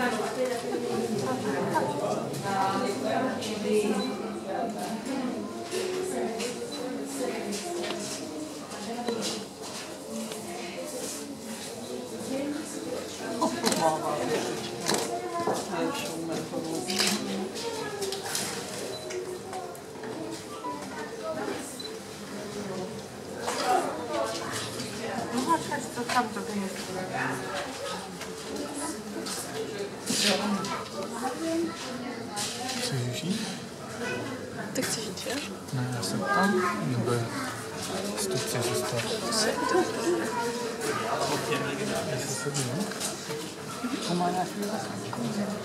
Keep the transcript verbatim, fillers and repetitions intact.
No chodź, chodź, to tam to jest. Chceš jít? Ty chceš jít, že? Ne, já jsem tam, nebo to chceš zůstat? Jestli se vím. To má nějaký